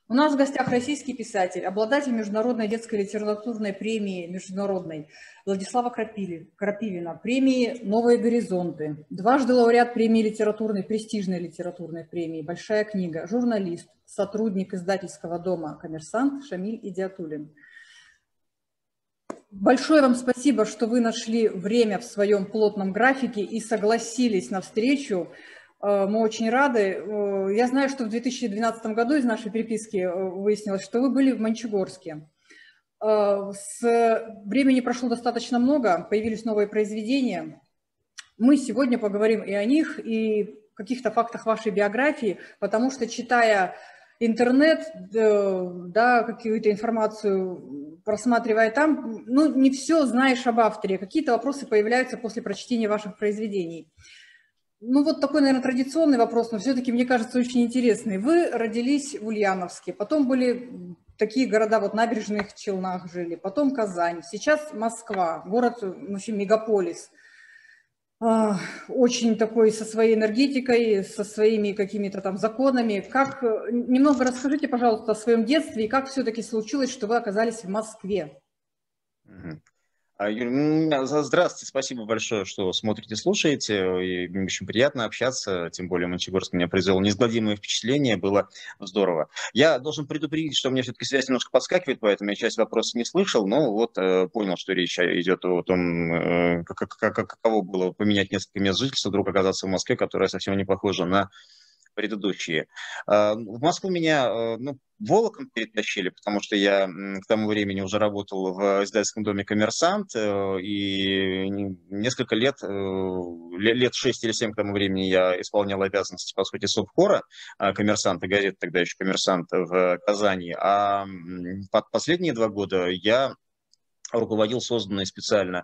У нас в гостях российский писатель, обладатель международной детской литературной премии международной Владислава Крапивина, премии «Новые горизонты», дважды лауреат премии литературной, престижной литературной премии «Большая книга», журналист, сотрудник издательского дома «Коммерсант» Шамиль Идиатуллин. Большое вам спасибо, что вы нашли время в своем плотном графике и согласились на встречу. Мы очень рады. Я знаю, что в 2012 году из нашей переписки выяснилось, что вы были в Мончегорске. С времени прошло достаточно много, появились новые произведения. Мы сегодня поговорим и о них, и о каких-то фактах вашей биографии, потому что, читая интернет, да, какую-то информацию просматривая там, ну, не все знаешь об авторе, какие-то вопросы появляются после прочтения ваших произведений. Ну, вот такой, наверное, традиционный вопрос, но все-таки, мне кажется, очень интересный. Вы родились в Ульяновске, потом были такие города, вот Набережных Челнах жили, потом Казань, сейчас Москва, город, в общем, мегаполис. Очень такой со своей энергетикой, со своими какими-то там законами. Немного расскажите, пожалуйста, о своем детстве и как все-таки случилось, что вы оказались в Москве. Юрий, здравствуйте, спасибо большое, что смотрите, слушаете. И мне очень приятно общаться, тем более Мончегорск меня произвел неизгладимое впечатление, было здорово. Я должен предупредить, что у меня все-таки связь немножко подскакивает, поэтому я часть вопросов не слышал, но вот понял, что речь идет о том, каково было поменять несколько мест жительства, вдруг оказаться в Москве, которая совсем не похожа на предыдущие. В Москву меня волоком перетащили, потому что я к тому времени уже работал в издательском доме «Коммерсант», и несколько лет 6 или 7 к тому времени я исполнял обязанности, по сути, совхора «Коммерсанта», газеты тогда еще «Коммерсант» в Казани, а последние 2 года я руководил созданной специально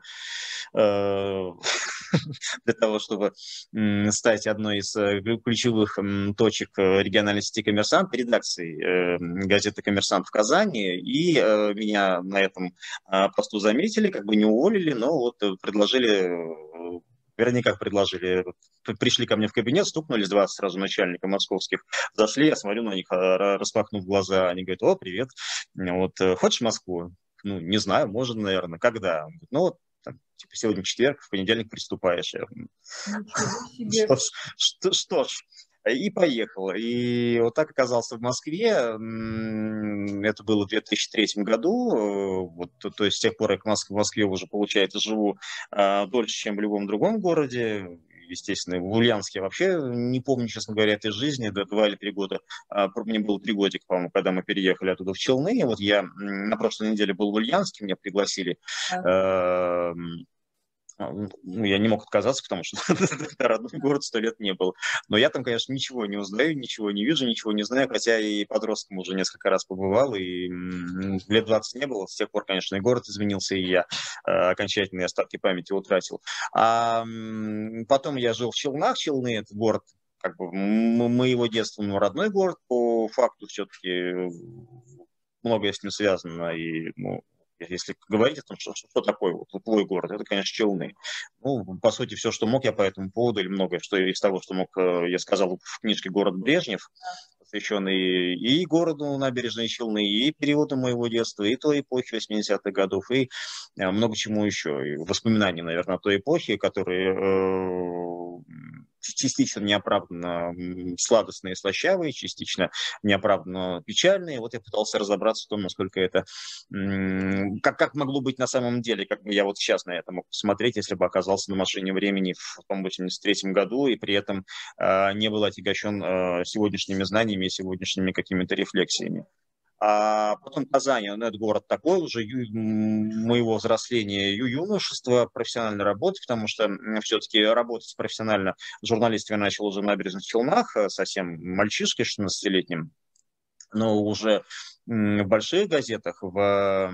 для того, чтобы стать одной из ключевых точек региональной сети «Коммерсант», редакцией газеты «Коммерсант» в Казани, и меня на этом посту заметили, как бы не уволили, но вот предложили, вернее, как предложили, пришли ко мне в кабинет, стукнулись 20 сразу начальника московских, зашли, я смотрю на них, распахнув глаза, они говорят: «О, привет, вот, хочешь в Москву?» Ну, не знаю, можно, наверное. Когда? Он говорит: ну, вот, там, типа, сегодня четверг, в понедельник приступаешь. Что ж, и поехал. И вот так оказался в Москве. Это было в 2003 году. Вот, то есть с тех пор я в Москве уже, получается, живу дольше, чем в любом другом городе. Естественно, в Ульяновске я вообще не помню, честно говоря, этой жизни. До 2 или 3 года. Мне было 3 годика, по-моему, когда мы переехали оттуда в Челны. Вот я на прошлой неделе был в Ульяновске, меня пригласили. Ну, я не мог отказаться, потому что родной город 100 лет не был. Но я там, конечно, ничего не узнаю, ничего не вижу, ничего не знаю, хотя и подростком уже несколько раз побывал, и лет 20 не было. С тех пор, конечно, и город изменился, и я окончательные остатки памяти утратил. А потом я жил в Челнах. Челны — это город как бы моего детства, но родной город по факту все-таки многое с ним связано, и если говорить о том, что такое вот твой город, это, конечно, Челны. Ну, по сути, все, что мог я по этому поводу, или многое что из того, что мог, я сказал в книжке «Город Брежнев», посвященный и городу Набережные Челны, и периоду моего детства, и той эпохи 80-х годов, и много чему еще. И воспоминания, наверное, о той эпохе, которые частично неоправданно сладостные и слащавые, частично неоправданно печальные. Вот я пытался разобраться в том, насколько это, как могло быть на самом деле, как бы я вот сейчас на это мог посмотреть, если бы оказался на машине времени в 1983 году и при этом не был отягощен сегодняшними знаниями и сегодняшними какими-то рефлексиями. А потом Казань, это город такой уже моего взросления, юношества, профессиональной работы, потому что все-таки работать профессионально журналистом я начал уже в Набережных Челнах, совсем мальчишкой 16-летним, но уже в больших газетах, в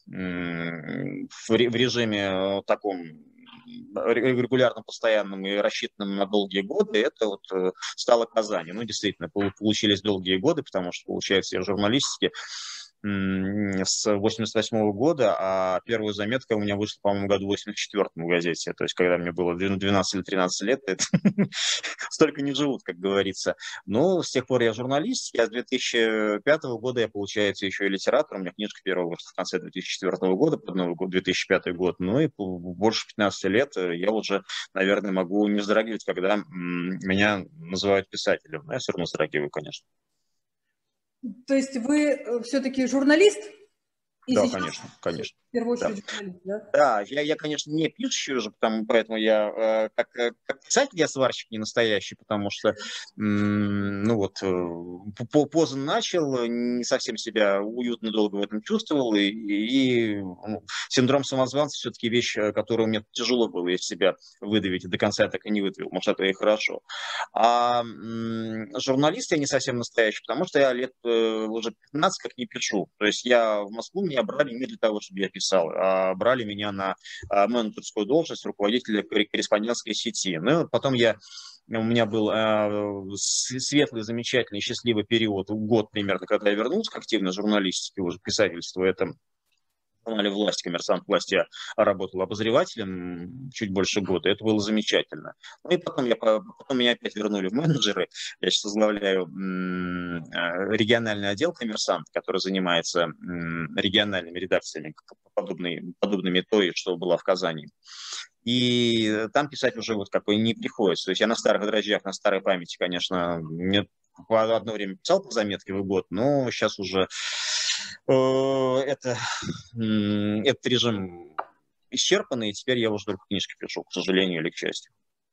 режиме таком регулярно, постоянным и рассчитанным на долгие годы, это вот стало Казани. Ну, действительно, получились долгие годы, потому что, получается, я в журналистике с 88 года, а первая заметка у меня вышла, по-моему, году 84 в газете. То есть, когда мне было 12 или 13 лет, это столько не живут, как говорится. Но с тех пор я журналист. Я с 2005 года, я, получается, еще и литератор. У меня книжка первая вышла в конце 2004 года, под Новый год, 2005 год. Ну и больше 15 лет я уже, наверное, могу не вздрагивать, когда меня называют писателем. Но я все равно вздрагиваю, конечно. То есть вы все-таки журналист? И Да, сейчас, конечно, конечно. в первую Да. очередь, журналист, да? Да, я, конечно, не пишущий уже, поэтому я как писатель я сварщик не настоящий, потому что, ну вот, поздно начал, не совсем себя уютно долго в этом чувствовал, и синдром самозванца все-таки вещь, которую мне тяжело было из себя выдавить, и до конца я так и не выдавил, может, это и хорошо. А журналист я не совсем настоящий, потому что я лет уже 15 как не пишу, то есть я в Москву меня брали не для того, чтобы я писал, брали меня на менеджерскую должность руководителя корреспондентской сети. Ну, потом у меня был светлый, замечательный, счастливый период, год примерно, когда я вернулся к активной журналистике, уже писательству. Это в журнале «Власть», «Коммерсант власти» я работал обозревателем чуть больше года. Это было замечательно. Ну и потом меня опять вернули в менеджеры. Я сейчас возглавляю региональный отдел «Коммерсант», который занимается региональными редакциями, подобными той, что была в Казани. И там писать уже вот какой не приходится. То есть я на старых дрожжах, на старой памяти, конечно, мне одно время писал по заметке в год, но сейчас уже этот режим исчерпанный, и теперь я уже только книжки пишу, к сожалению или к счастью.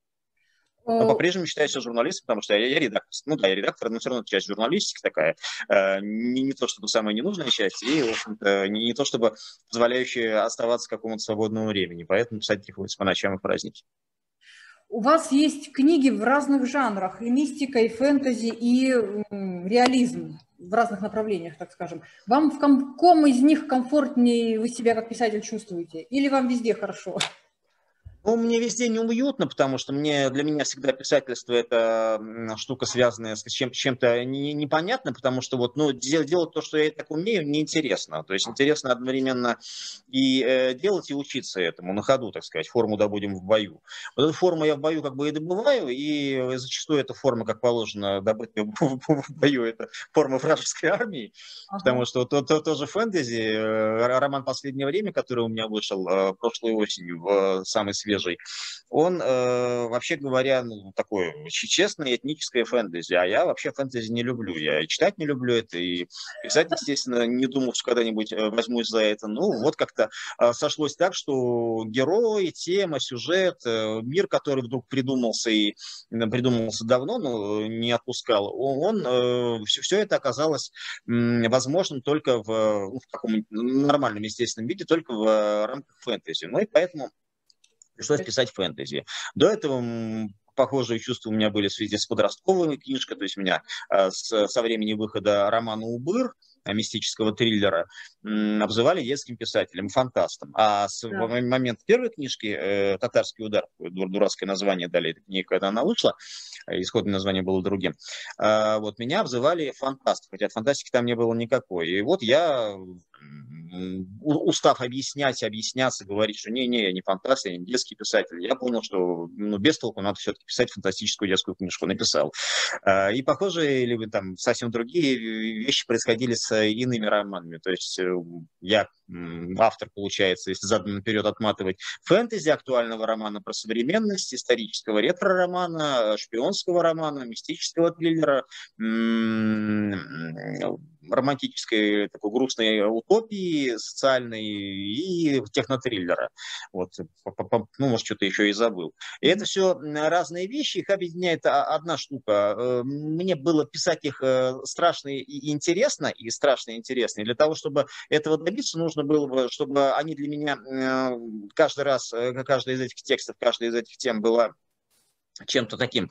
Но по-прежнему считаю себя журналистом, потому что я редактор. Ну да, я редактор, но все равно часть журналистики такая. Не то чтобы самая ненужная часть, и, в общем-то, не то чтобы позволяющая оставаться какому-то свободному времени. Поэтому писать приходится по ночам и в праздники. У вас есть книги в разных жанрах, и мистика, и фэнтези, и реализм в разных направлениях, так скажем. Вам в каком из них комфортнее вы себя как писатель чувствуете? Или вам везде хорошо? Ну, мне везде неуютно, потому что для меня всегда писательство – это штука, связанная с чем-то непонятным, потому что делать то, что я так умею, неинтересно. То есть интересно одновременно и делать, и учиться этому на ходу, так сказать. Форму добудем в бою. Вот эту форму я в бою как бы и добываю, и зачастую эта форма, как положено, добыть в бою – это форма вражеской армии, потому что тоже фэнтези, роман «Последнее время», который у меня вышел прошлой осенью, самый свежий, он, вообще говоря, такое честное этническое фэнтези, а я вообще фэнтези не люблю, я и читать не люблю это, и писать, естественно, не думал, что когда-нибудь возьмусь за это. Ну, вот как-то сошлось так, что герой, тема, сюжет, мир, который вдруг придумался давно, но не отпускал, все это оказалось возможным только в каком-нибудь нормальном, естественном виде, только в рамках фэнтези. Ну и поэтому пришлось писать фэнтези. До этого похожие чувства у меня были в связи с подростковыми книжками. То есть у меня со времени выхода романа «Убыр», мистического триллера, обзывали детским писателем, фантастом. А в момент первой книжки «Татарский удар», дурацкое название дали этой книге, когда она вышла, исходное название было другим, вот меня обзывали фантастом, хотя фантастики там не было никакой. И вот я, устав объясняться, говорить, что не, я не фантаст, я не детский писатель, я понял, что без толку надо все-таки писать фантастическую детскую книжку. Написал. И похожие или там совсем другие вещи происходили с иными романами. То есть я автор, получается, если задом наперед отматывать, фэнтези, актуального романа про современность, исторического ретро-романа, шпионского романа, мистического триллера, романтической такой грустной утопии социальной и технотриллера. Вот. Ну, может, что-то еще и забыл. И это все разные вещи, их объединяет одна штука. Мне было писать их страшно и интересно, и страшно интересно. И для того, чтобы этого добиться, нужно было бы, чтобы они для меня каждый раз, каждый из этих текстов, каждая из этих тем была чем-то таким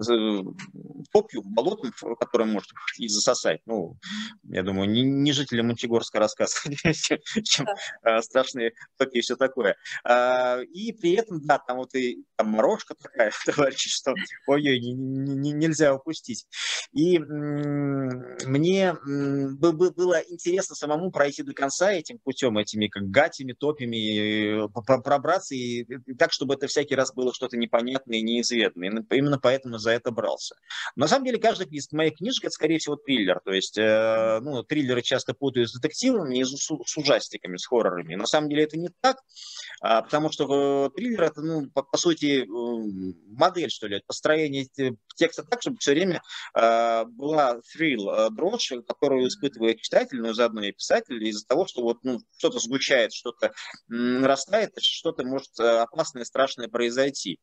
топью, болотом, которое может и засосать. Ну, я думаю, не жителям Мончегорска рассказывать, чем страшные топи и все такое. И при этом, да, там вот и там морожка такая, товарищи, что ой-ой, нельзя упустить. И мне было интересно самому пройти до конца этим путем, этими как гатями, топями, пробраться, и так, чтобы это всякий раз было что-то непонятное и неизведанное. Именно поэтому за это брался. Но на самом деле каждая из моих книжек это, скорее всего, триллер. То есть, ну, триллеры часто путают с детективами и с ужастиками, с хоррорами. На самом деле это не так, потому что триллер это, ну, по сути, модель, что ли, построение текста так, чтобы все время была thrill, дрожь, которую испытывает читатель, но заодно и писатель, из-за того, что вот, ну, что-то сгущает, что-то нарастает, что-то может опасное, страшное произойти.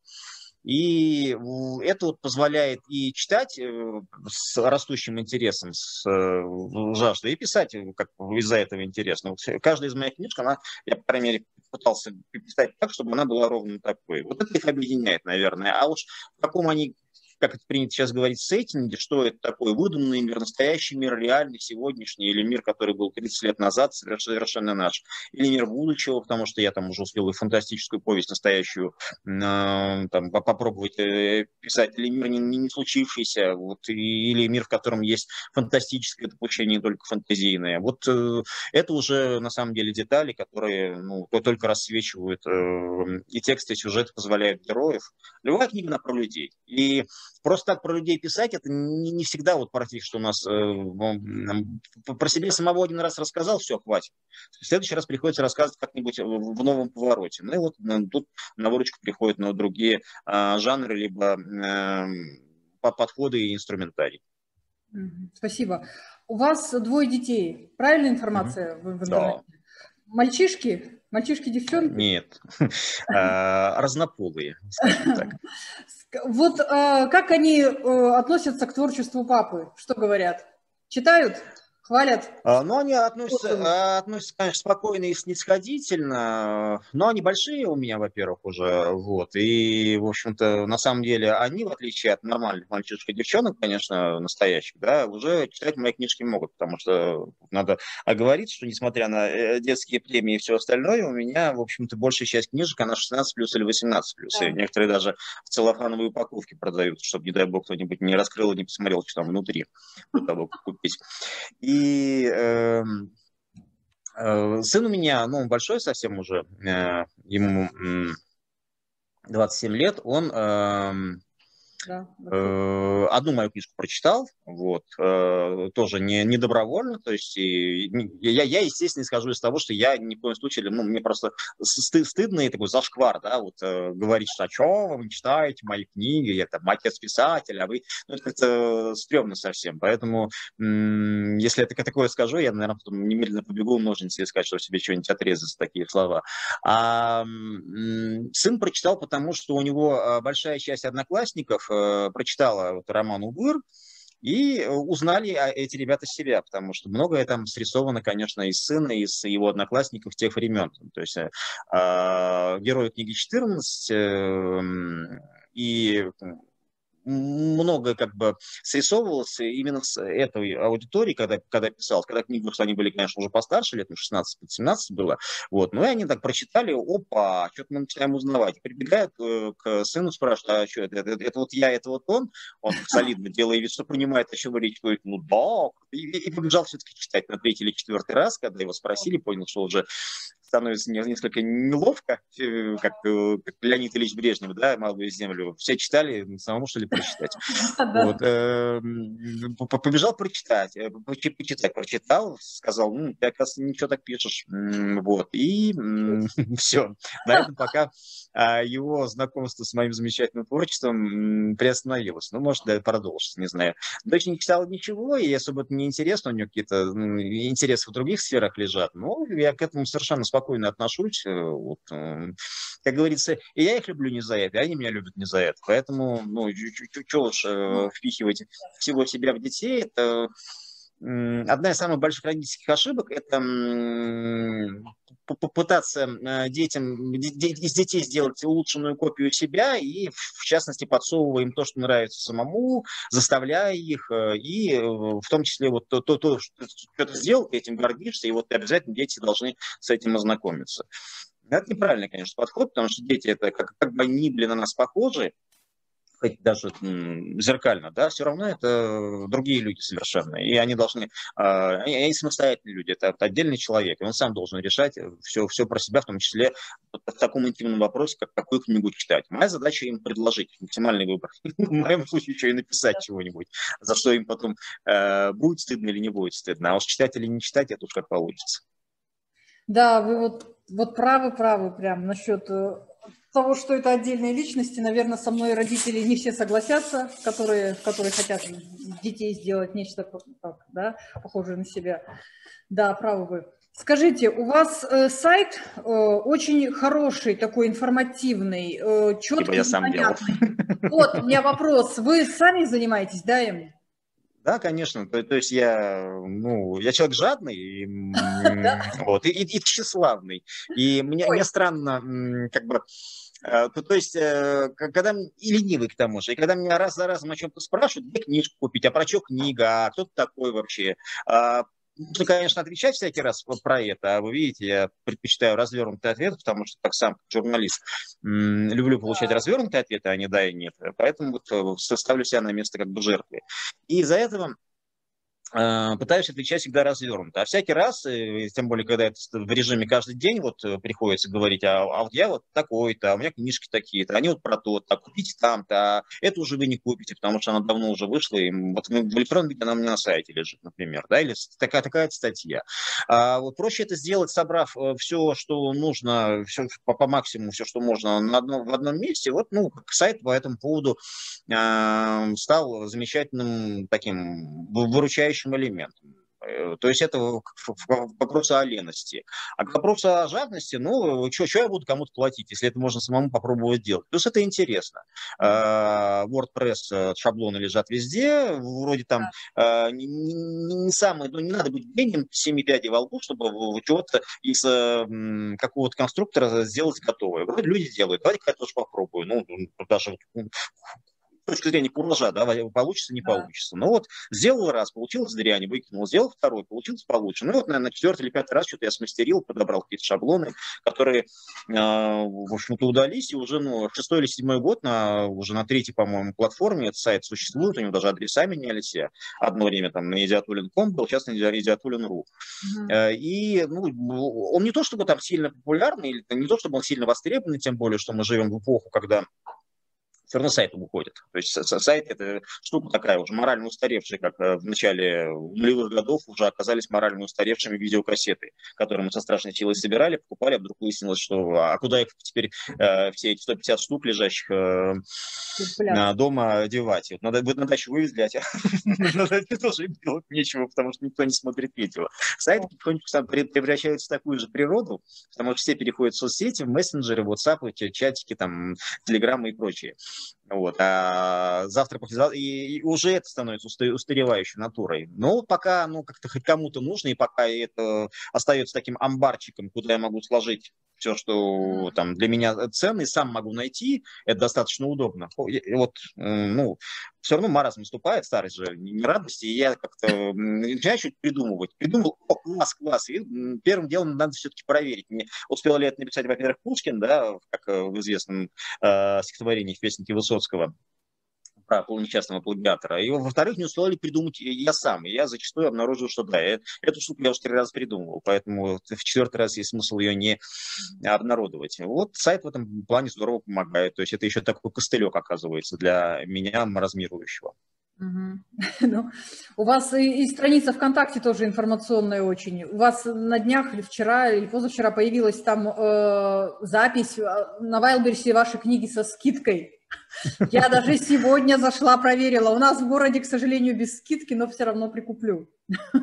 И это вот позволяет и читать с растущим интересом, с жаждой, и писать как из-за этого интересно. Вот каждая из моих книжек, она, я, по крайней мере, пытался писать так, чтобы она была ровно такой. Вот это их объединяет, наверное. А уж в каком они, как это принято сейчас говорить, сеттинге, что это такое, выдуманный мир, настоящий мир, реальный, сегодняшний, или мир, который был 30 лет назад, совершенно наш, или мир будущего, потому что я там уже успел и фантастическую повесть настоящую там, попробовать писать, или мир не случившийся, вот, или мир, в котором есть фантастическое допущение, только фантазийное. Вот это уже на самом деле детали, которые, ну, только рассвечивают и текст, и сюжет позволяют героев. Любая книга она про людей. И просто так про людей писать, это не всегда вот про тех, что у нас про себя самого один раз рассказал, все, хватит. В следующий раз приходится рассказывать как-нибудь в новом повороте. Ну и вот тут на выручку приходят другие жанры, либо подходы и инструментарий. Спасибо. У вас 2 детей, правильная информация в интернете? Да. Мальчишки? Мальчишки, девчонки? Нет, разнополые, скажем так. Вот как они относятся к творчеству папы? Что говорят? Читают? Хвалят? Ну, они относятся, конечно, спокойно и снисходительно, но они большие у меня, во-первых, уже, вот, и, в общем-то, на самом деле, они, в отличие от нормальных мальчишек и девчонок, конечно, настоящих, да, уже читать мои книжки могут, потому что надо оговориться, что, несмотря на детские премии и все остальное, у меня, в общем-то, большая часть книжек, она 16+ или 18+, да. И некоторые даже в целлофановой упаковке продают, чтобы, не дай бог, кто-нибудь не раскрыл и не посмотрел, что там внутри, до того, как купить. И сын у меня, ну, большой совсем уже, ему 27 лет, он одну мою книжку прочитал, вот, тоже не добровольно, то есть я, естественно, исхожу из того, что я ни в коем случае, ну, мне просто стыдно и такой зашквар, да, вот, говорить, что, что вы читаете мои книги, я там отец писатель, а вы, ну, это как-то стрёмно совсем, поэтому, если я такое скажу, я, наверное, потом немедленно побегу в ножницы искать, чтобы себе что-нибудь отрезать за такие слова. А сын прочитал, потому что у него большая часть одноклассников прочитала вот роман «Убыр», и узнали эти ребята себя, потому что многое там срисовано, конечно, из сына, из его одноклассников тех времен. То есть герой книги 14 и многое как бы срисовывалось именно с этой аудиторией, когда писал. Когда книги вышла, они были, конечно, уже постарше, лет 16-17 было. Вот. Ну и они так прочитали, опа, что-то мы начинаем узнавать. Прибегают к сыну, спрашивают, а что это вот я, это вот он? Он солидно делает вид, что понимает, о чем речь. Говорит, ну да. И побежал все-таки читать на 3-й или 4-й раз, когда его спросили, понял, что уже становится несколько неловко, как Леонид Ильич Брежнев, да, «Молодую землю». Все читали, самому, что ли, прочитать. Вот. Побежал прочитать, прочитал, сказал, ты, оказывается, ничего так пишешь. Вот. И все. На этом пока его знакомство с моим замечательным творчеством приостановилось. Ну, может, да, продолжится, не знаю. Дочь не читала ничего, и особо это не интересно, у нее какие-то интересы в других сферах лежат. Но я к этому совершенно спокойно отношусь. Вот, как говорится, и я их люблю не за это, и они меня любят не за это. Поэтому, ну, что уж впихивать всего себя в детей, это одна из самых больших родительских ошибок – это попытаться из детей сделать улучшенную копию себя и, в частности, подсовывая им то, что нравится самому, заставляя их, и в том числе вот то что ты сделал, ты этим гордишься, и вот обязательно дети должны с этим ознакомиться. Это неправильный, конечно, подход, потому что дети это как бы они были на нас похожи, хоть даже зеркально, да, все равно это другие люди совершенно, и они должны, они самостоятельные люди, это отдельный человек, и он сам должен решать все про себя, в том числе в таком интимном вопросе, как какую книгу читать. Моя задача им предложить максимальный выбор, в моем случае еще и написать чего-нибудь, за что им потом будет стыдно или не будет стыдно, а уж читать или не читать, это уж как получится. Да, вы вот правы прям насчет того, что это отдельные личности. Наверное, со мной родители не все согласятся, которые хотят детей сделать нечто да, похожее на себя. Да, правы вы. Скажите, у вас сайт очень хороший, такой информативный, четкий, понятный. Вот, у меня вопрос. Вы сами занимаетесь, да, им? Да, конечно. То есть я человек жадный и тщеславный. И мне странно, как бы, то есть, когда и ленивый к тому же, и когда меня раз за разом о чем-то спрашивают, где книжку купить, а про что книга, а кто ты такой вообще? Нужно, конечно, отвечать всякий раз про это, а вы видите, я предпочитаю развернутый ответ, потому что, как сам журналист, люблю получать развернутые ответы, а не да и нет. Поэтому вот ставлю себя на место как бы жертвы. И из-за этого пытаюсь отвечать всегда развернуто. А всякий раз, тем более, когда это в режиме каждый день вот приходится говорить, а вот я вот такой-то, а у меня книжки такие-то, они вот про то-то, купите там-то, а это уже вы не купите, потому что она давно уже вышла, и вот в электронном виде она у меня на сайте лежит, например, да, или такая статья. А вот проще это сделать, собрав все, что нужно, все, по максимуму, все, что можно в одном месте. Вот, сайт по этому поводу стал замечательным таким выручающим элементом. То есть это к вопросу о лености. А к вопросу о жадности, что я буду кому-то платить, если это можно самому попробовать делать. Плюс это интересно. WordPress шаблоны лежат везде, вроде там не самые, не надо быть гением 7 пядей во лбу, чтобы чего-то из какого-то конструктора сделать готовое. Вроде люди делают, давайте-ка я тоже попробую. Даже с точки зрения куража, да, получится, не получится. Ну вот, сделал раз, получилось дрянь, выкинул, сделал второй, получилось получше. Ну вот, наверное, на 4-й или 5-й раз что-то я смастерил, подобрал какие-то шаблоны, которые, в общем-то, удались, и уже, 6-й или 7-й год, уже на 3-й, по-моему, платформе этот сайт существует, у него даже адреса менялись. Одно время там на idiotulin.com был, сейчас на idiotulin.ru. И, он не то чтобы там сильно популярный, или не то чтобы он сильно востребованный, тем более, что мы живем в эпоху, когда все равно сайты уходят. То есть сайт – это штука такая уже морально устаревшая, как в начале нулевых годов уже оказались морально устаревшими видеокассеты, которые мы со страшной силой собирали, покупали, а вдруг выяснилось, что куда их теперь все эти 150 штук, лежащих дома, девать. Вот на дачу вывезли, а на даче тоже делать нечего, потому что никто не смотрит видео. Сайты потихонечку превращаются в такую же природу, потому что все переходят в соцсети, в мессенджеры, WhatsApp, чатики, там, Telegram и прочее. Вот. А завтра, послезавтра, и уже это становится устаревающей натурой. Но пока как-то хоть кому-то нужно, и пока это остается таким амбарчиком, куда я могу сложить все, что там для меня ценно, и сам могу найти, это достаточно удобно. Вот, все равно маразм наступает, старость же, не радости, и я как-то начинаю что-то придумывать. Придумал, класс, и первым делом надо все-таки проверить. Успел ли это написать, во-первых, Пушкин, да, как в известном стихотворении в песенке Высоцкого про несчастного плагиатора. И, во-вторых, не успел ли придумать я сам. И я зачастую обнаружил, что да, эту штуку я уже 3 раза придумывал, поэтому в 4-й раз есть смысл ее не обнародовать. Вот сайт в этом плане здорово помогает. То есть это еще такой костылек, оказывается, для меня маразмирующего. У вас и страница ВКонтакте тоже информационная очень. У вас на днях или вчера, или позавчера появилась там запись на Wildberries вашей книги со скидкой. Я даже сегодня зашла, проверила. У нас в городе, к сожалению, без скидки, но все равно прикуплю.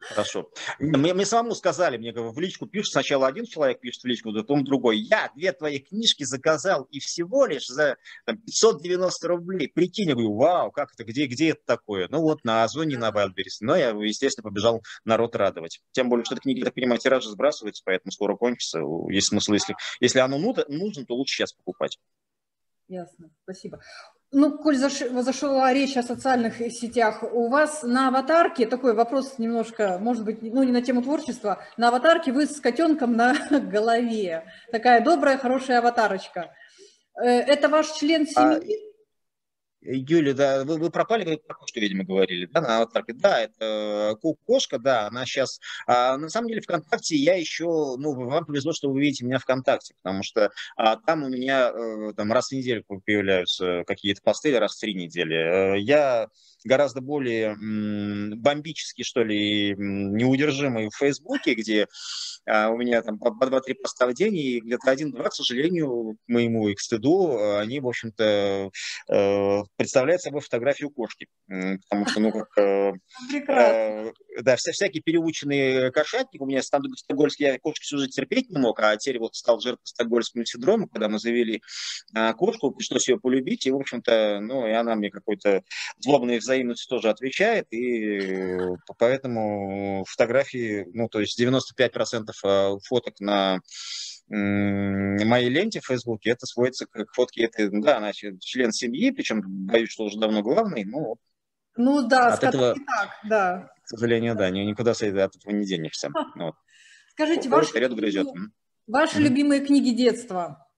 Хорошо. Мне самому сказали, мне в личку пишут, сначала один человек пишет в личку, потом другой. Я 2 твоих книжки заказал и всего лишь за там, 590 рублей. Прикинь, я говорю, вау, как это, где это такое? Ну вот на Озоне, на Wildberries. Но я, естественно, побежал народ радовать. Тем более, что эта книга, я так понимаю, тиражи сбрасывается, поэтому скоро кончится. Есть смысл, если оно нужно, то лучше сейчас покупать. Ясно, спасибо. Ну, коль зашла речь о социальных сетях, у вас на аватарке, такой вопрос немножко, может быть, ну, не на тему творчества, на аватарке вы с котенком на голове. Такая добрая, хорошая аватарочка. Это ваш член семьи? Юля, да, вы пропали, вы про кошку, видимо, говорили, да, на аватарке. Да, это кошка, да, она сейчас... на самом деле ВКонтакте я еще... Ну, вам повезло, что вы видите меня ВКонтакте, потому что там у меня там раз в неделю появляются какие-то посты, или раз в 3 недели. Я гораздо более бомбический, что ли, неудержимый в Фейсбуке, где у меня там по 2-3 поста в день, и где-то 1-2, к сожалению, к моему и к стыду, они, в общем-то, представляют собой фотографию кошки. Потому что, ну, как... да, всякие переученные кошатники. У меня стокгольмский, я кошки всю жизнь терпеть не мог, а теперь вот стал жертвой стокгольмского синдрома, когда мы завели кошку, пришлось ее полюбить, и, в общем-то, ну, и она мне какой-то злобной взаимностью тоже отвечает, и поэтому фотографии, ну, то есть 95% фоток на моей ленте в Фейсбуке, это сводится к фотке, это, да, значит, член семьи, причем, боюсь, что уже давно главный, но ну да, от этого, так, да. к сожалению, да, никуда от этого не денешься. Вот. Скажите, грызет. Ваши любимые книги детства?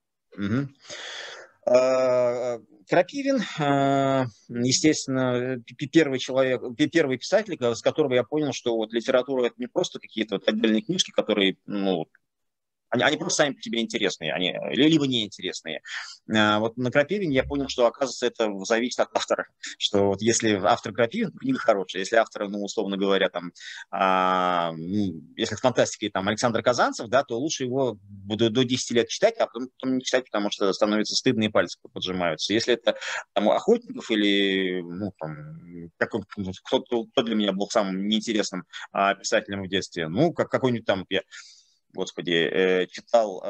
Крапивин, естественно, первый писатель, с которого я понял, что вот литература — это не просто какие-то вот отдельные книжки, которые, ну, они просто сами по себе интересные, они либо неинтересные. Вот на Крапивине я понял, что, оказывается, это зависит от автора. Что вот если автор Крапивин, книга хорошая. Если автор, ну, условно говоря, там, если в фантастике там Александр Казанцев, да, то лучше его до 10 лет читать, а потом не читать, потому что становится стыдно и пальцы поджимаются. Если это там Охотников или, ну, там, кто для меня был самым неинтересным писателем в детстве, ну, как какой-нибудь там, Господи, читал,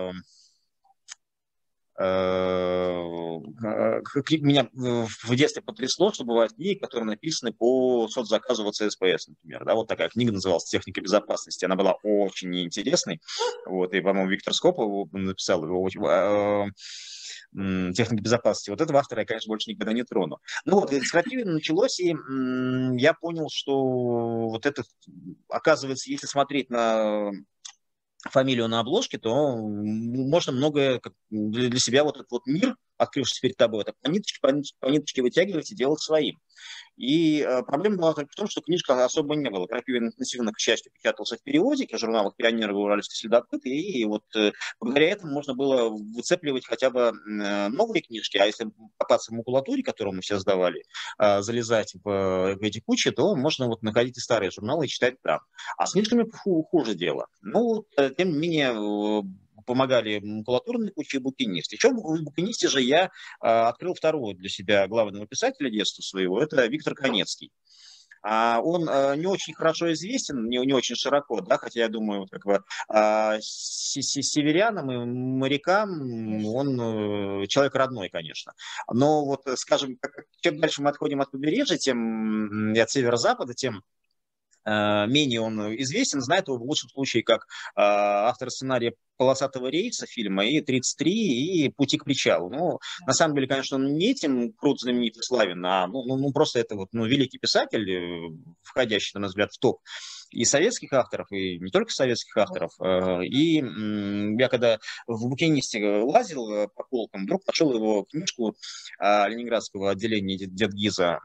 меня в детстве потрясло, что бывают книги, которые написаны по соцзаказу в ЦСПС, например. Да, вот такая книга называлась «Техника безопасности». Она была очень неинтересной. Вот, и, по-моему, Виктор Скопов написал его «Техника безопасности». Вот этого автора я, конечно, больше никогда не трону. Ну вот, с Крапивина началось, и я понял, что вот это, оказывается, если смотреть на фамилию на обложке, то можно многое для себя, вот этот вот мир, открывшийся перед тобой, так по ниточке вытягивать и делать своим. И проблема была только в том, что книжка особо не было. Крапивин интенсивно, к счастью, печатался в периодике, в журналах «Пионер» и «Уральский следопыт», и вот благодаря этому можно было выцепливать хотя бы новые книжки, а если копаться в макулатуре, которую мы все сдавали, залезать в эти кучи, то можно вот находить и старые журналы и читать там. А с книжками хуже дело. Ну, тем не менее, помогали макулатурные кучи и букинисты. Еще в букинисте же я открыл второго для себя главного писателя детства своего, это Виктор Канецкий. Он не очень хорошо известен, не очень широко, да, хотя я думаю, вот как бы северянам и морякам он человек родной, конечно. Но вот, скажем, чем дальше мы отходим от побережья, тем и от северо-запада, тем менее он известен, знает его в лучшем случае как автор сценария «Полосатого рейса» фильма и «33», и «Пути к причалу». Ну, на самом деле, конечно, он не этим крут, знаменит и славен, а просто это вот, великий писатель, входящий, на мой взгляд, в топ и советских авторов, и не только советских авторов. И я когда в букинисте лазил по полкам, вдруг нашел его книжку ленинградского отделения Дедгиза,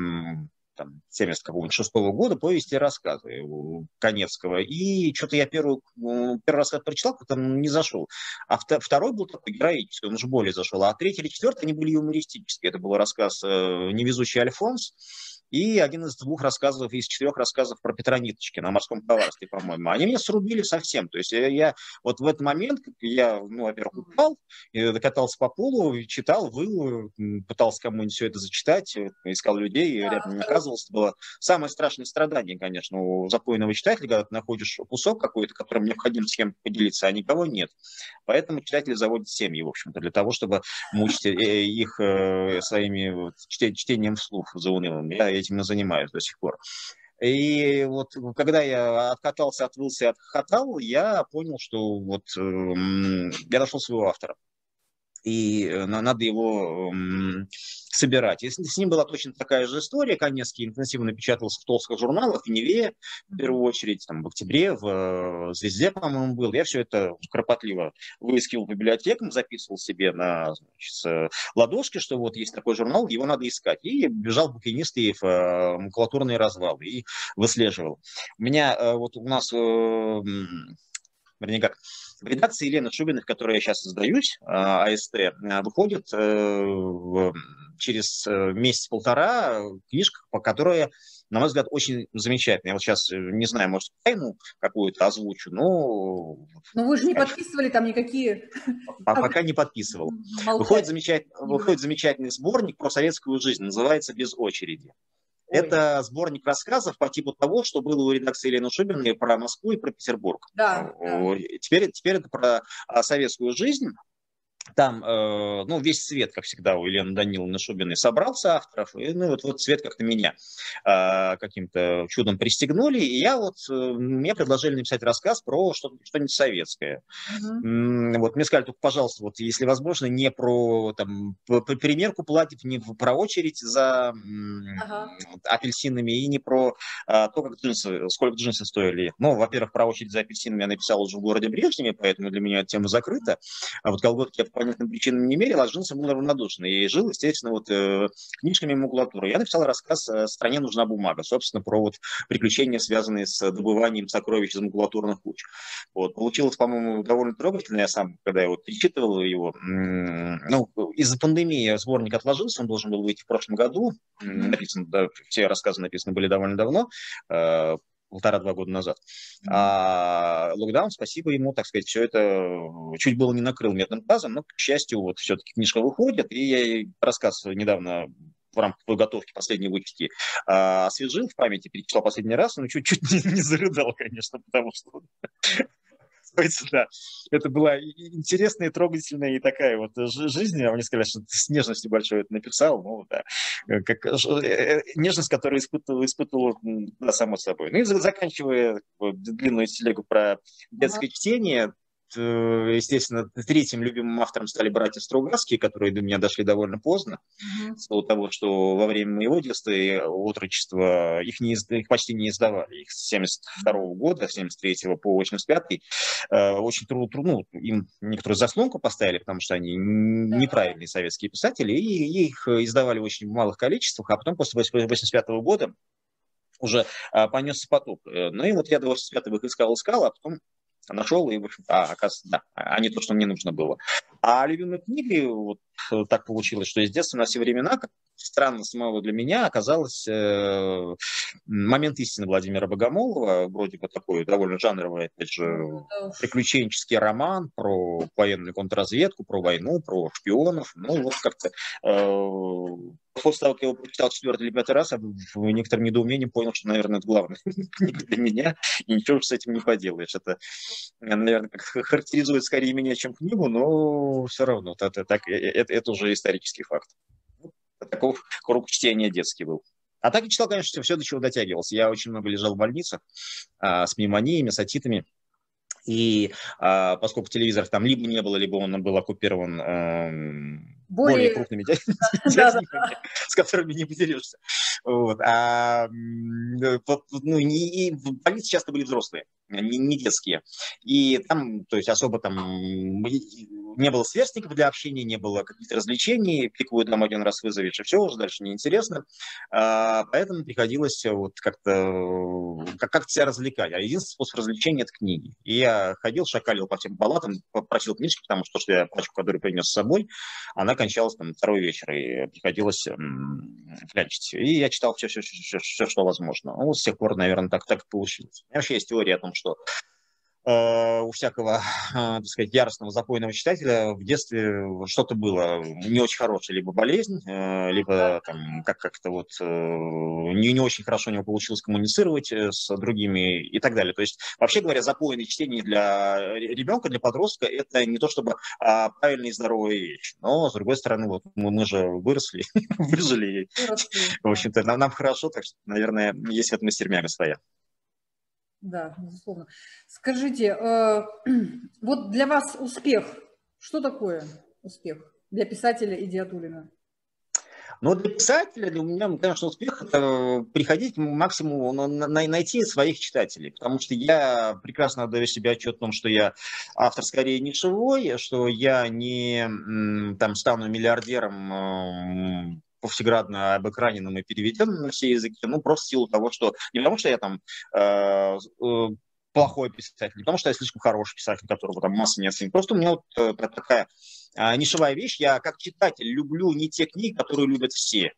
76-го года, повести и рассказы Каневского. И что-то я первый рассказ прочитал, как-то не зашел. А второй был такой героический, он уже более зашел. А третий или четвертый, они были юмористические. Это был рассказ «Невезучий Альфонс». и один из 2 рассказов, из 4 рассказов про Петра Ниточкина на морском коварстве, по-моему. Они меня срубили совсем. То есть я вот в этот момент, я, ну, во-первых, упал, катался по полу, читал, выл, пытался кому-нибудь все это зачитать, искал людей, и рядом не оказывалось. Это было самое страшное страдание, конечно, у запойного читателя, когда ты находишь кусок какой-то, которым необходимо с кем-то поделиться, а никого нет. Поэтому читатели заводят семьи, в общем-то, для того, чтобы мучить их своими чтением вслух заунывным. Я этим и занимаюсь до сих пор. И вот когда я откатался, отвылся и отхохотал, я понял, что вот я нашел своего автора. И надо его собирать. Если с ним была точно такая же история, Каневский интенсивно печатался в толстых журналах, в «Неве», в первую очередь, там, в «Октябре», в «Звезде», по-моему, был. Я все это кропотливо выискивал по библиотекам, записывал себе на, значит, ладошке, что вот есть такой журнал, его надо искать. И бежал в букинисты, в макулатурные развалы и выслеживал. У меня вот у нас... вернее как, в редакции Елены Шубиной, в которой я сейчас издаюсь, АСТ, выходит через месяц-полтора книжка, по которой, на мой взгляд, очень замечательная. Я вот сейчас не знаю, может, тайну какую-то озвучу, но... Но вы же не подписывали там никакие... Пока не подписывал. Выходит замечательный сборник про советскую жизнь, называется «Без очереди». Это сборник рассказов по типу того, что было у редакции Елены Шубиной про Москву и про Петербург. Да. Теперь это про советскую жизнь. Там, ну, весь свет, как всегда, у Елены Даниловны Шубиной собрался авторов, и, ну, вот свет как-то меня каким-то чудом пристегнули, и мне предложили написать рассказ про что-нибудь советское. Вот, мне сказали, только, пожалуйста, вот, если возможно, не про там, примерку платьев, не про очередь за апельсинами, и не про то, как сколько джинсы стоили. Ну, во-первых, про очередь за апельсинами я написал уже в городе Брежневе, поэтому для меня эта тема закрыта. А вот колготки я по понятным причинам не мерил, а с джинсом был равнодушен. И жил, естественно, вот книжками макулатуры. Я написал рассказ «Стране нужна бумага», собственно, про вот приключения, связанные с добыванием сокровищ из макулатурных куч. Вот. Получилось, по-моему, довольно трогательно. Я сам, когда я вот перечитывал его, ну, из-за пандемии сборник отложился, он должен был выйти в прошлом году. Написан, да, все рассказы написаны были довольно давно, 1,5-2 года назад. А локдаун, спасибо ему, так сказать, все это чуть было не накрыл медным тазом, но, к счастью, вот все-таки книжка выходит, и я рассказ недавно в рамках подготовки последней выпуски освежил в памяти, перечитал последний раз, но чуть-чуть не зарыдал, конечно, потому что... Да, это была интересная, трогательная и такая вот жизнь. Мне сказали, что ты с нежностью большой это написал. Ну, да. Нежность, которую испытывал, да, само собой. Ну и заканчивая длинную телегу про детское чтение, естественно, третьим любимым автором стали братья Стругацкие, которые до меня дошли довольно поздно. В силу того, что во время моего детства и отрочества их почти не издавали. Их с 72 года, с 73 по 85 очень трудно, им некоторую заслонку поставили, потому что они неправильные советские писатели, и их издавали в очень малых количествах, а потом после 85 года уже понесся поток. Ну и вот я до 85-го их искал, а потом нашел, и, в общем, оказывается, да, а не то, что мне нужно было. А любимые книги, вот так получилось, что из детства на все времена, как странно самого для меня, оказалось «Момент истины» Владимира Богомолова, вроде бы такой довольно жанровый, опять же, приключенческий роман про военную контрразведку, про войну, про шпионов. Ну, вот как-то после того, как я его прочитал 4-й или 5-й раз, я в некотором недоумении понял, что, наверное, это главная книга для меня, и ничего с этим не поделаешь. Это, наверное, характеризует скорее меня, чем книгу, но все равно это уже исторический факт. Таков круг чтения детский был. А так я читал, конечно, все, до чего дотягивался. Я очень много лежал в больницах с пневмониями, с отитами. И поскольку телевизоров там либо не было, либо он был оккупирован более крупными дядьками, с которыми не поделишься. Вот. Ну, и больницы часто были взрослые, не детские. И там, то есть особо там не было сверстников для общения, не было каких-то развлечений, пиковую даму один раз вызовешь, и все, уже дальше неинтересно. Поэтому приходилось вот как-то себя развлекать. А единственный способ развлечения – это книги. И я ходил, шакалил по всем палатам, просил книжки, потому что я пачку, которую принес с собой, она кончалась там второй вечер, и приходилось клянчить. И я читал все, что возможно. Ну, вот с тех пор, наверное, так и получилось. У меня вообще есть теория о том, что у всякого, так сказать, яростного запойного читателя в детстве что-то было не очень хорошее, либо болезнь, либо там как-то вот не очень хорошо у него получилось коммуницировать с другими и так далее. То есть, вообще говоря, запойное чтение для ребенка, для подростка, это не то чтобы правильная и здоровая вещь. Но, с другой стороны, вот мы же выросли, выжили. В общем-то, нам хорошо, так что, наверное, есть в этом и стермяга своя. Да, безусловно. Скажите, вот для вас успех, что такое успех для писателя Идиатуллина? Ну, для писателя, для меня, конечно, успех – это приходить максимум, найти своих читателей, потому что я прекрасно отдаю себе отчет о том, что я автор скорее нишевой, что я не там стану миллиардером повсеградно обэкраненным и переведенным на все языки, ну, просто в силу того, что не потому, что я там плохой писатель, не потому, что я слишком хороший писатель, которого там масса не оценит, просто у меня вот такая нишевая вещь. Я как читатель люблю не те книги, которые любят все,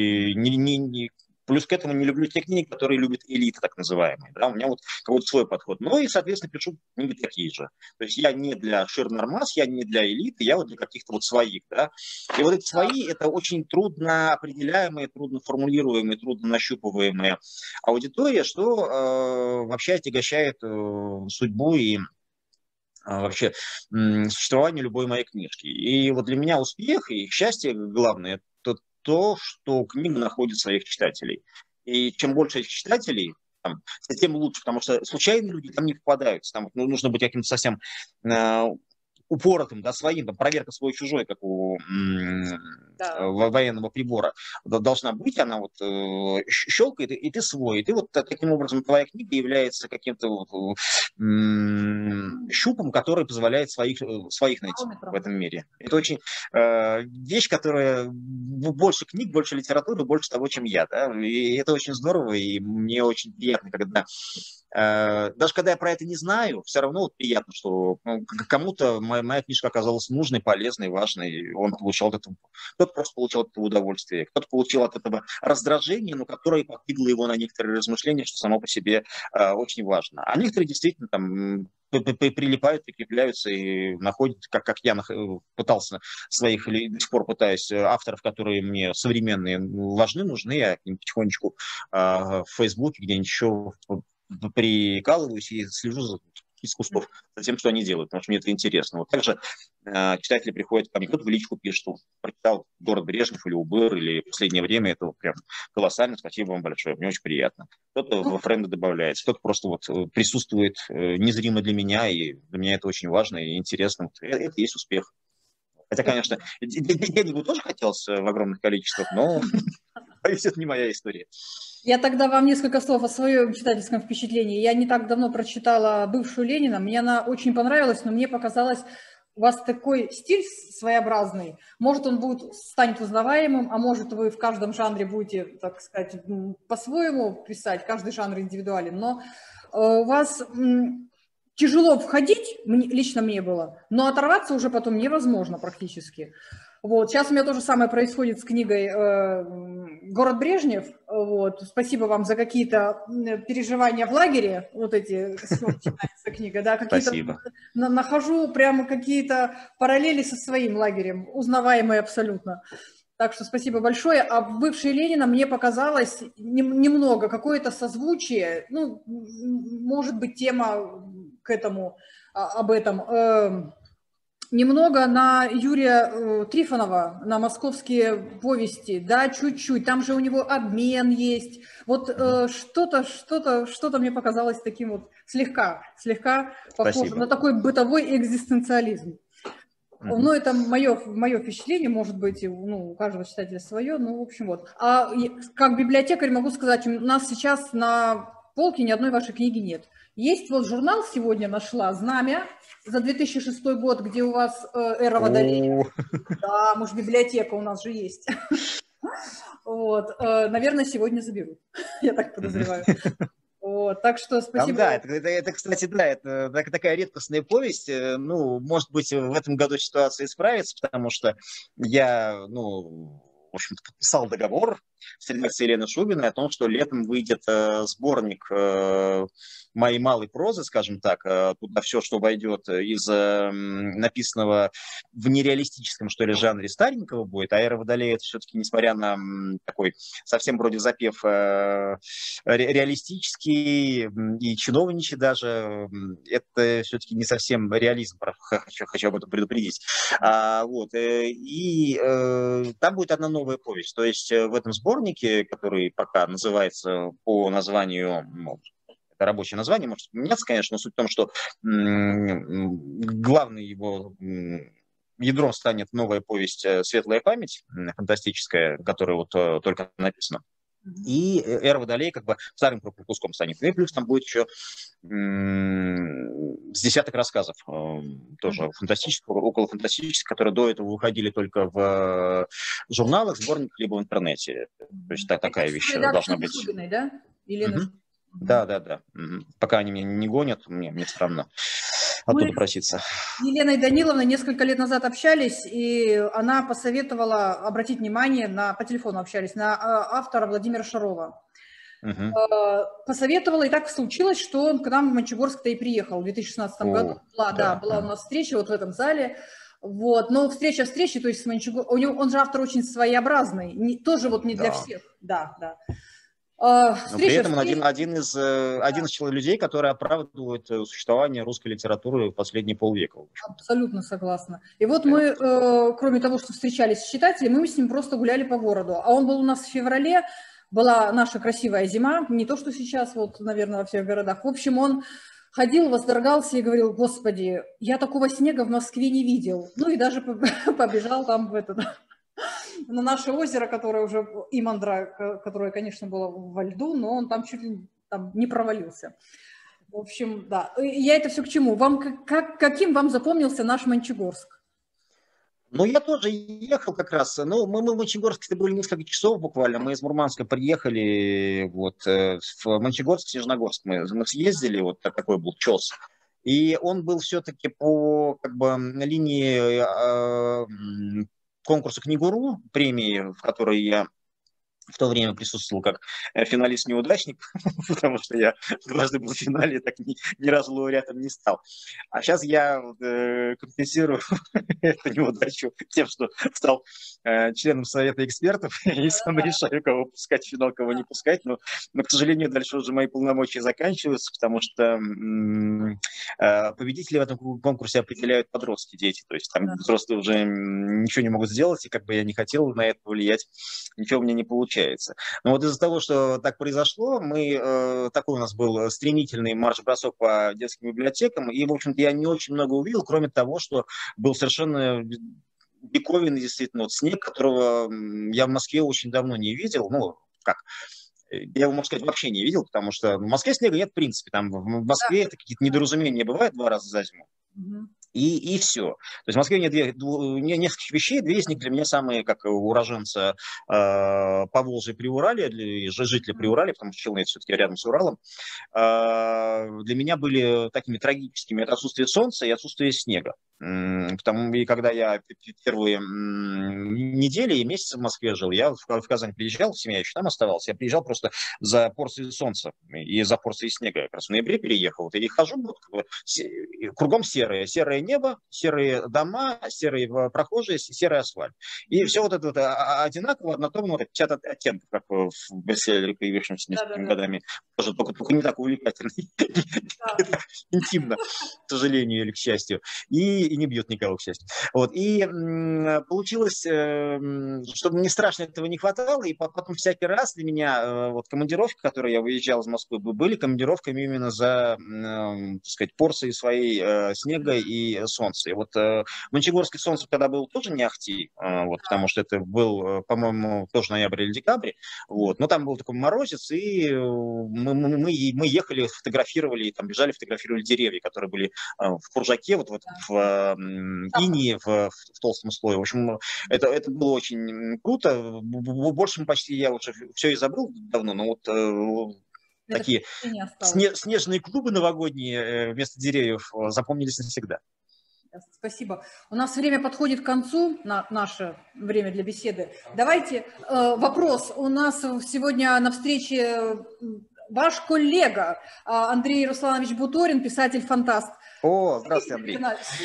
и плюс к этому не люблю те книги, которые любят элита, так называемые. Да? У меня вот какой-то свой подход. Ну и, соответственно, пишу книги такие же. То есть я не для ширнормас, я не для элиты, я вот для каких-то вот своих. Да? И вот эти свои – это очень трудно определяемые, трудно формулируемые, трудно нащупываемые аудитория, что вообще отягощает судьбу и вообще существование любой моей книжки. И вот для меня успех и счастье главное – это то, что книга находит своих читателей. И чем больше этих читателей, тем лучше, потому что случайные люди там не попадаются. Там нужно быть каким-то совсем упоротым, да, своим, там, проверка свой-чужой, как у военного прибора, должна быть, она вот щелкает, и ты свой. И ты вот таким образом, твоя книга является каким-то вот, щупом, который позволяет своих найти в этом мире. Это очень вещь, которая больше книг, больше литературы, больше того, чем я. Да? И это очень здорово, и мне очень приятно, когда даже когда я про это не знаю, все равно вот приятно, что кому-то моя книжка оказалась нужной, полезной, важной. Он получал от этого, кто-то просто получал от этого удовольствие, кто-то получил от этого раздражение, но которое подвигло его на некоторые размышления, что само по себе очень важно. А некоторые действительно там прилипают, прикрепляются и находят, как я пытался своих, или до сих пор пытаюсь, авторов, которые мне современные важны, нужны, я потихонечку в Фейсбуке где-нибудь еще прикалываюсь и слежу из кустов за тем, что они делают, потому что мне это интересно. Вот также читатели приходят ко мне, кто-то в личку пишет, что прочитал «Город Брежнев» или «Убыр», или в последнее время, это прям колоссально, спасибо вам большое, мне очень приятно. Кто-то во френды добавляется, кто-то просто вот присутствует незримо для меня, и для меня это очень важно и интересно. Это и есть успех. Хотя, конечно, денег бы тоже хотелось в огромных количествах, но это не моя история. Я тогда вам несколько слов о своем читательском впечатлении. Я не так давно прочитала «Бывшую Ленина». Мне она очень понравилась, но мне показалось, у вас такой стиль своеобразный. Может, он станет узнаваемым, а может, вы в каждом жанре будете, так сказать, по-своему писать. Каждый жанр индивидуален. Но у вас тяжело входить, лично мне было, но оторваться уже потом невозможно практически. Вот. Сейчас у меня то же самое происходит с книгой «Город Брежнев». Вот. Спасибо вам за какие-то переживания в лагере. Вот эти читается книга. Да, Спасибо. Нахожу прямо какие-то параллели со своим лагерем, узнаваемые абсолютно. Так что спасибо большое. А в «Бывшей Ленина» мне показалось немного какое-то созвучие. Ну, может быть, тема к этому, об этом. Немного на Юрия Трифонова, на «Московские повести», да, чуть-чуть. Там же у него обмен есть. Вот что-то мне показалось таким вот слегка похожим на такой бытовой экзистенциализм. Ну, это мое впечатление, может быть, у каждого читателя свое, ну, в общем, вот. А как библиотекарь могу сказать, у нас сейчас на полке ни одной вашей книги нет. Есть вот журнал, сегодня нашла, «Знамя» за 2006 год, где у вас «Эра Водолея». Да, может, библиотека у нас же есть. Вот, наверное, сегодня заберут, я так подозреваю. Вот, так что спасибо. Там, да, это, кстати, да, это такая редкостная повесть. Ну, может быть, в этом году ситуация исправится, потому что я, ну, в общем-то, подписал договор с редакцией Елены Шубиной о том, что летом выйдет сборник моей малой прозы, скажем так, туда все, что войдет из написанного в нереалистическом, что ли, жанре старенького будет, а «Эра Водолея» это все-таки, несмотря на такой совсем вроде запев реалистический и чиновничий даже, это все-таки не совсем реализм, хочу об этом предупредить. Вот, и там будет одна новая повесть, то есть в этом сборнике, который пока называется по названию, это рабочее название, может меняться, конечно, но суть в том, что главный его ядром станет новая повесть «Светлая память», фантастическая, которая вот только написана. И «Эра Водолея» как бы вторым куском станет. И плюс там будет еще с десяток рассказов, тоже фантастических, около фантастических, которые до этого выходили только в журналах, сборниках, либо в интернете. То есть такая вещь должна быть. Шубиной, да? Елена? Да. Пока они меня не гонят, мне странно оттуда проситься. С Еленой Даниловной несколько лет назад общались, и она посоветовала обратить внимание, по телефону общались, на автора Владимира Шарова. Посоветовала, и так случилось, что он к нам в Мончегорск-то и приехал в 2016 году. Была у нас встреча вот в этом зале. Вот. Но встреча, то есть с Мончегорском, он же автор очень своеобразный, тоже вот не для всех. Да. Но при этом он один из людей, которые оправдывают существование русской литературы в последние полвека. Абсолютно согласна. И вот мы, кроме того, что встречались с читателями, мы с ним просто гуляли по городу. А он был у нас в феврале, была наша красивая зима, не то, что сейчас, вот, наверное, во всех городах. В общем, он ходил, восторгался и говорил: «Господи, я такого снега в Москве не видел». Ну и даже побежал там на наше озеро, которое уже Имандра, которое, конечно, было во льду, но он там чуть ли не провалился. В общем, да. Я это все к чему? Каким вам запомнился наш Мончегорск? Ну, я тоже ехал как раз. Ну, мы в Мончегорске были несколько часов буквально. Мы из Мурманска приехали вот, в Мончегорск, Снежногорск. Мы съездили, вот такой был ЧОС. И он был все-таки по как бы линии конкурса «Книгу.ру», премии, в которой я в то время присутствовал как финалист-неудачник, потому что я дважды был в финале, так ни разу лауреатом не стал. А сейчас я компенсирую эту неудачу тем, что стал членом совета экспертов и сам решаю, кого пускать в финал, кого не пускать. Но, к сожалению, дальше уже мои полномочия заканчиваются, потому что победители в этом конкурсе определяют подростки, дети. То есть там взрослые уже ничего не могут сделать, и как бы я не хотел на это влиять, ничего у меня не получается. Но вот из-за того, что так произошло, такой у нас был стремительный марш-бросок по детским библиотекам, и, в общем-то, я не очень много увидел, кроме того, что был совершенно диковинный, действительно, вот снег, которого я в Москве очень давно не видел. Ну, как... Я его, можно сказать, вообще не видел, потому что в Москве снега нет в принципе. Там в Москве это какие-то недоразумения бывают 2 раза за зиму. И все. То есть в Москве нет нескольких вещей, 2 из них для меня самые, как уроженца Поволжья, Приуралья, жителя Приуралья, потому что Челны все-таки рядом с Уралом, для меня были такими трагическими. Это отсутствие солнца и отсутствие снега. И когда я первые недели и месяцы в Москве жил, я в Казань приезжал, семья еще там оставалась, я приезжал просто за порцией солнца и за порцией снега. Я как раз в ноябре переехал, и хожу, кругом серое небо, серые дома, серые прохожие, серый асфальт. И все вот это вот одинаково, однотонно, 50 оттенков, как в бестселлере, появившемся с несколькими годами. Тоже только не так увлекательно, интимно, к сожалению или к счастью. И и не бьют никого, к счастью. Вот. И получилось, что мне страшно этого не хватало, и потом всякий раз для меня вот командировки, которые я выезжал из Москвы, были командировками именно за, так сказать, порцией своей снега и солнца. И вот Мончегорское солнце тогда было тоже не ахти, вот, потому что это был, по-моему, тоже ноябрь или декабрь, вот, но там был такой морозец, и мы ехали, фотографировали, там бежали, фотографировали деревья, которые были в куржаке, вот в инее, в толстом слое. В общем, это было очень круто. Больше почти я уже все и забыл давно, но вот такие снежные клубы новогодние вместо деревьев запомнились навсегда. Спасибо. У нас время подходит к концу, наше время для беседы. Давайте вопрос. У нас сегодня на встрече ваш коллега Андрей Русланович Буторин, писатель-фантаст. О, здравствуйте, Андрей.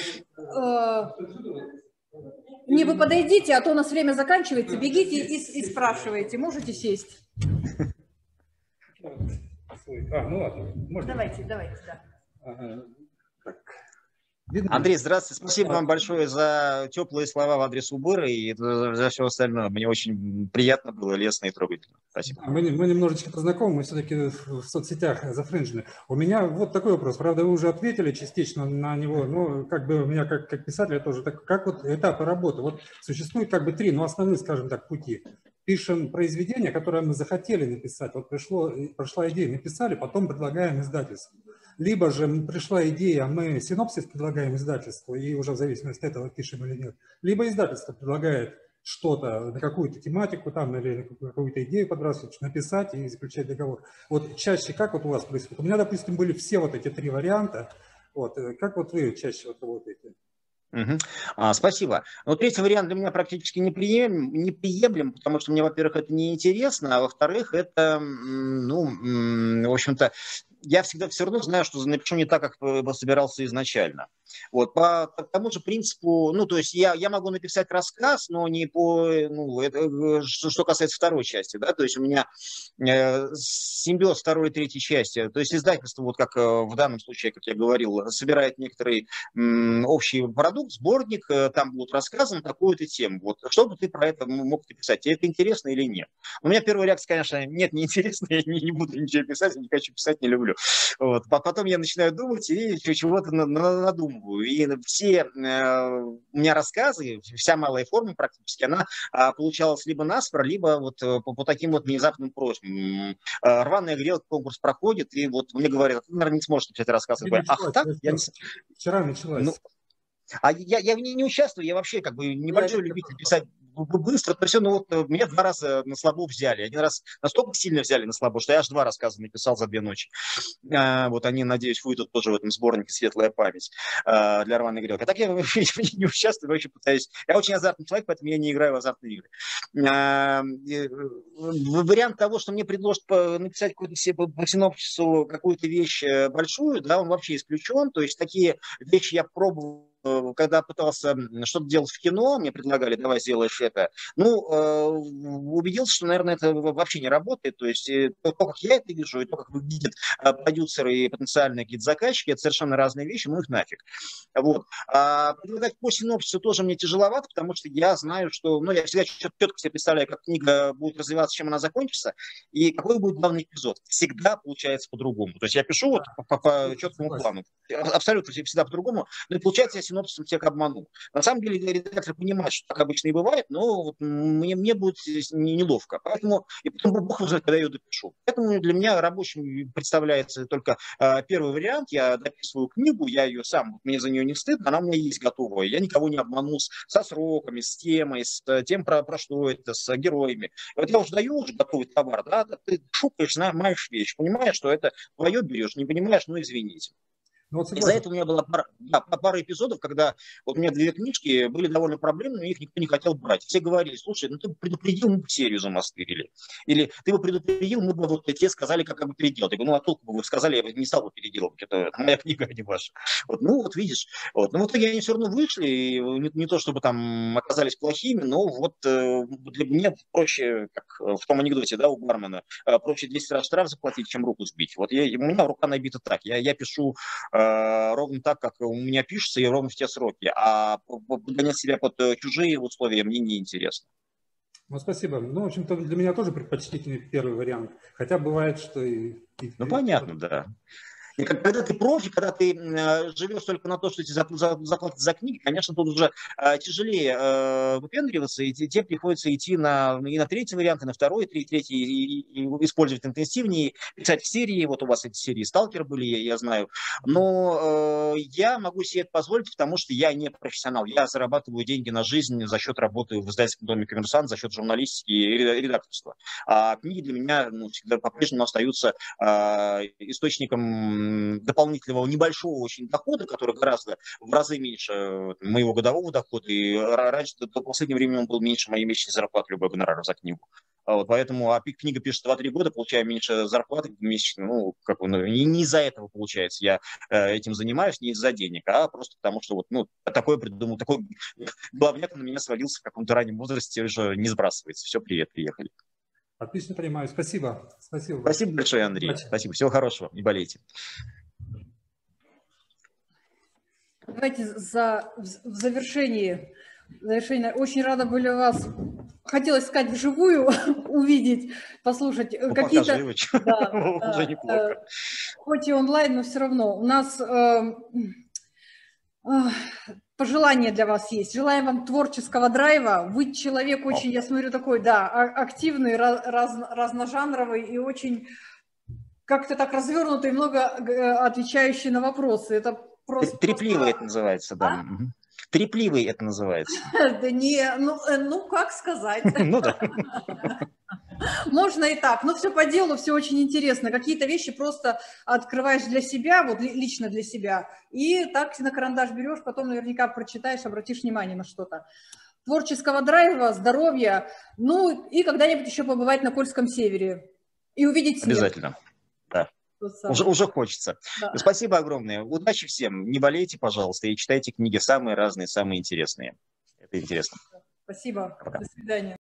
Не вы подойдите, а то у нас время заканчивается. Бегите и спрашивайте. Можете сесть? Ну ладно. Можно? Давайте, да. Ага. Андрей, здравствуйте. Спасибо вам большое за теплые слова в адрес Убыра и за все остальное. Мне очень приятно было, лестно и трогательно. Спасибо. Мы немножечко познакомы, мы все-таки в соцсетях зафренджены. У меня вот такой вопрос. Правда, вы уже ответили частично на него, но как бы у меня как писателя тоже, как вот этапы работы. Вот существует как бы три, но основные, скажем так, пути. Пишем произведение, которое мы захотели написать. Вот прошла идея, написали, потом предлагаем издательству. Либо же пришла идея, мы синопсис предлагаем издательству, и уже в зависимости от этого пишем или нет. Либо издательство предлагает что-то на какую-то тематику там или на какую-то идею подбрасывать, написать и заключать договор. Вот чаще как вот у вас происходит? У меня, допустим, были все вот эти три варианта. Вот. Как вот вы чаще вот работаете? Спасибо. Но третий вариант для меня практически неприемлем, потому что мне, во-первых, это неинтересно, а во-вторых, это, в общем-то, я всегда все равно знаю, что напишу не так, как собирался изначально. Вот, по тому же принципу, то есть я могу написать рассказ, но не по, что касается второй части, да, то есть у меня симбиоз второй и третьей части, то есть издательство, вот как в данном случае, как я говорил, собирает некоторый общий продукт, сборник, там будут рассказаны такую-то тему. Вот, что бы ты про это мог написать? Тебе это интересно или нет? У меня первая реакция, конечно, нет, не интересно, я не буду ничего писать, не хочу писать, не люблю. Вот. Потом я начинаю думать и чего-то надумываю. И все у меня рассказы, вся малая форма практически, она получалась либо наспор, либо вот по таким вот внезапным просьбам. Рваная грелка, конкурс проходит, и вот мне говорят, ты, наверное, не сможешь написать рассказ. Вчера началась. Я в ней не участвую, я вообще как бы небольшой любитель писать быстро, то все, меня 2 раза на слабо взяли. Один раз настолько сильно взяли на слабо, что я аж 2 рассказа написал за 2 ночи. Вот они, надеюсь, выйдут тоже в этом сборнике «Светлая память» для рваной грелки. А так я не участвую, вообще пытаюсь. Я очень азартный человек, поэтому я не играю в азартные игры. Вариант того, что мне предложат написать по синопсису какую-то вещь большую, да, он вообще исключен. То есть такие вещи я пробовал, когда пытался что-то делать в кино, мне предлагали, давай сделаешь это. Убедился, что, наверное, это вообще не работает. То есть то, как я это вижу, и то, как видят продюсеры и потенциальные какие-то заказчики, это совершенно разные вещи, их нафиг. Вот. Предлагать по синопсису тоже мне тяжеловато, потому что я знаю, что, я всегда четко себе представляю, как книга будет развиваться, чем она закончится, и какой будет главный эпизод. Всегда получается по-другому. То есть я пишу вот по четкому плану. Абсолютно всегда по-другому, но и получается, я синопсисом всех обманул. На самом деле редактор понимает, что так обычно и бывает, но вот мне будет неловко. Поэтому, и потом бог знает, когда я ее допишу. Поэтому для меня рабочим представляется только первый вариант. Я дописываю книгу, я ее сам, мне за нее не стыдно, она у меня есть готовая. Я никого не обманул со сроками, с темой, с тем, про что это, с героями. И вот я уже даю готовый товар, да, ты шукаешь, знаешь вещь, понимаешь, что это твое берешь, не понимаешь, извините. Из-за этого у меня была пара эпизодов, когда вот у меня 2 книжки были довольно проблемными, их никто не хотел брать. Все говорили, слушай, ты бы предупредил, мы бы серию замастырили. Или ты бы предупредил, мы бы вот тебе сказали, как бы переделать. Я говорю, а толку бы вы сказали, я бы не стал бы переделывать. Это моя книга, а не ваша. Вот видишь. Вот. Но в итоге они все равно вышли, и не то чтобы там оказались плохими, но вот для меня проще, как в том анекдоте, да, у бармена, проще 10 раз штраф заплатить, чем руку сбить. Вот у меня рука набита так. Я пишу ровно так, как у меня пишется, и ровно в те сроки. А подгонять себя под чужие условия мне не интересно. Ну, спасибо. Ну, в общем-то, для меня тоже предпочтительный первый вариант. Хотя бывает, что Ну, понятно, да. И когда ты профи, когда ты живешь только на то, что тебе заплатят за книги, конечно, тут уже тяжелее выпендриваться, и тебе приходится идти и на третий вариант, и на второй, и третий, и использовать интенсивнее, писать серии. Вот у вас эти серии «Сталкер» были, я знаю. Но я могу себе это позволить, потому что я не профессионал. Я зарабатываю деньги на жизнь за счет работы в издательском доме «Коммерсант», за счет журналистики и редакторства. А книги для меня всегда по-прежнему остаются источником дополнительного небольшого очень дохода, который гораздо в разы меньше моего годового дохода, и раньше, до последнего времени он был меньше моей месячной зарплаты, любой гонорар за книгу. Вот, поэтому книга пишет 2-3 года, получаю меньше зарплаты месячно, не из-за этого получается. Я этим занимаюсь не из-за денег, а просто потому, что такой главняк на меня свалился в каком-то раннем возрасте, уже не сбрасывается. Все, привет, приехали. Отлично понимаю. Спасибо. Спасибо большое, Андрей. Удачи. Спасибо. Всего хорошего. Не болейте. Давайте в завершении. Очень рада были вас, хотелось сказать, вживую увидеть, послушать. Какие-то, уже неплохо. Хоть и онлайн, но все равно. У нас пожелания для вас есть. Желаем вам творческого драйва. Вы человек очень, я смотрю, такой, да, активный, разножанровый и очень как-то так развернутый, много отвечающий на вопросы. Это просто... Трепливый это называется, да. Трепливый это называется. Да не, как сказать. Ну да. Можно и так, но все по делу, все очень интересно. Какие-то вещи просто открываешь для себя, вот лично для себя, и так на карандаш берешь, потом наверняка прочитаешь, обратишь внимание на что-то. Творческого драйва, здоровья, и когда-нибудь еще побывать на Кольском севере и увидеть снег. Обязательно, да. Уже хочется. Да. Спасибо огромное. Удачи всем. Не болейте, пожалуйста, и читайте книги самые разные, самые интересные. Это интересно. Спасибо. Пока. До свидания.